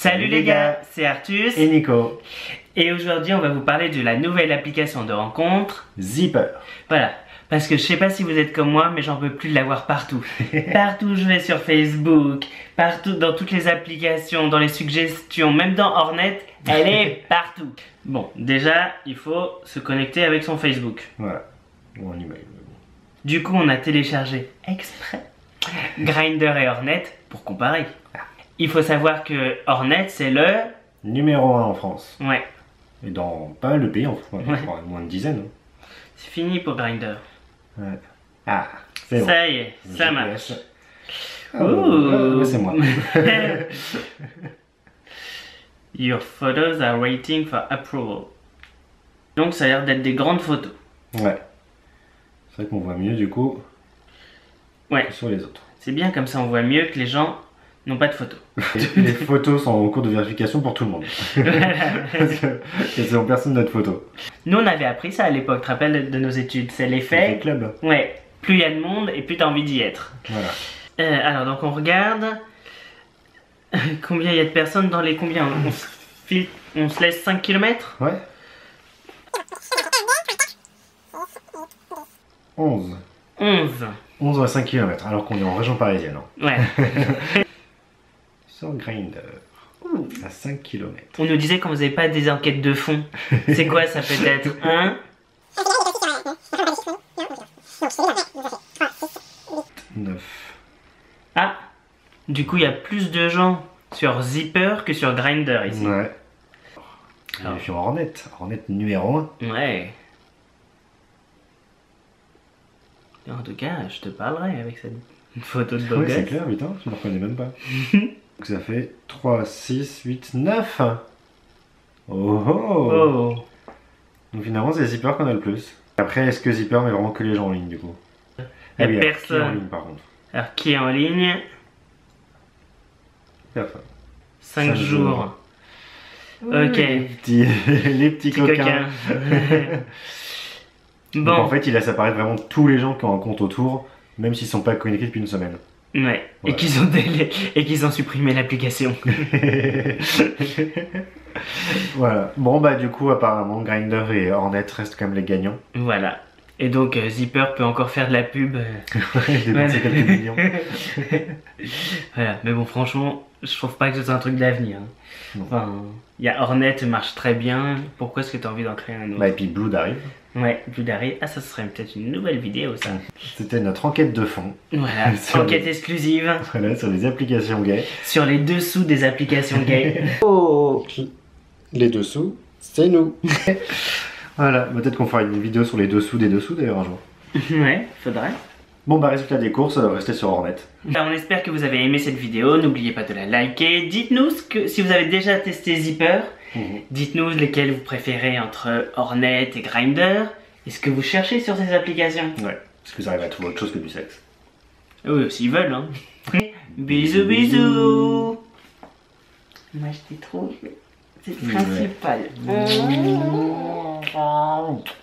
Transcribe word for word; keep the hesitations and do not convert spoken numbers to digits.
Salut les gars, c'est Artus et Nico. Et aujourd'hui on va vous parler de la nouvelle application de rencontre Zipper. Voilà, parce que je sais pas si vous êtes comme moi, mais j'en peux plus de l'avoir partout. Partout où je vais sur Facebook, partout dans toutes les applications, dans les suggestions, même dans Hornet, elle est partout. Bon, déjà il faut se connecter avec son Facebook. Voilà, ou en email. Du coup on a téléchargé exprès Grindr et Hornet pour comparer. Il faut savoir que Hornet c'est le numéro un en France. Ouais. Et dans pas mal de pays en France, Ouais. moins de dizaines. C'est fini pour Grindr. Ouais. Ah, c'est bon. Ça y est, ça G P S. marche. Ah, Ouh. ouais, c'est moi. Your photos are waiting for approval. Donc ça a l'air d'être des grandes photos. Ouais. C'est vrai qu'on voit mieux du coup Ouais. que sur les autres. C'est bien, comme ça on voit mieux que les gens n'ont pas de photos. Les photos sont en cours de vérification pour tout le monde. Parce que c'est en personne notre photo. Nous on avait appris ça à l'époque, tu te rappelles de nos études, c'est Les l'effet. clubs. Ouais, plus il y a de monde et plus tu as envie d'y être. Voilà. Euh, alors donc on regarde combien il y a de personnes dans les combien on se, file, on se laisse cinq kilomètres. Ouais. onze. onze. onze à cinq kilomètres, alors qu'on est en région parisienne. Hein. Ouais. Sur Grindr. À cinq kilomètres. On nous disait qu'on faisait pas des enquêtes de fond. C'est quoi ça peut être un neuf. Ah, du coup il y a plus de gens sur Zipper que sur Grindr ici. Ouais. Alors. Et puis Hornet. Hornet numéro un. Ouais. En tout cas, je te parlerai avec cette photo de beau Ouais, c'est gosse. clair, putain, tu me reconnais même pas. Donc ça fait trois, six, huit, neuf. Oh oh, Oh. Donc finalement c'est Zipper qu'on a le plus. Après, est-ce que Zipper met vraiment que les gens en ligne du coup? Y a Ah oui, alors, qui est en personne. ligne par contre? Alors qui est en ligne? Personne. cinq Cinq jours. jours. Ok. Les petits, les petits Petit coquins. coquin. Donc Bon. en fait, il laisse apparaître vraiment tous les gens qui ont un compte autour, même s'ils sont pas connectés depuis une semaine. Ouais. Voilà. Et qu'ils ont délai... et qu'ils ont supprimé l'application. Voilà. Bon bah du coup apparemment Grindr et Hornet restent quand même les gagnants. Voilà. Et donc euh, Zipper peut encore faire de la pub. euh, Dépenser Voilà. quelques millions. Voilà. Mais bon, franchement, je trouve pas que ce soit un truc d'avenir. hein. Non. Enfin, il y a Hornet marche très bien. Pourquoi est-ce que tu as envie d'en créer un autre? Bah et puis Blood arrive. Ouais, plus d'arrêt. Ah, ça serait peut-être une nouvelle vidéo ça. C'était notre enquête de fond. Voilà. Sur Enquête les- exclusive Voilà, sur les applications gays. sur les dessous des applications gays. Oh. Les dessous, c'est nous. Voilà, peut-être qu'on fera une vidéo sur les dessous des dessous d'ailleurs un jour. Ouais, faudrait. Bon bah résultat des courses, euh, restez sur Hornet. Alors, on espère que vous avez aimé cette vidéo, n'oubliez pas de la liker, dites-nous ce que, si vous avez déjà testé Zipper, Mhm. dites-nous lesquels vous préférez entre Hornet et Grindr, et ce que vous cherchez sur ces applications. Ouais, parce que vous arrivez à trouver autre chose que du sexe. Oui, s'ils veulent, hein. Bisous, bisous. Moi je t'ai trop, c'est le Ouais. principal.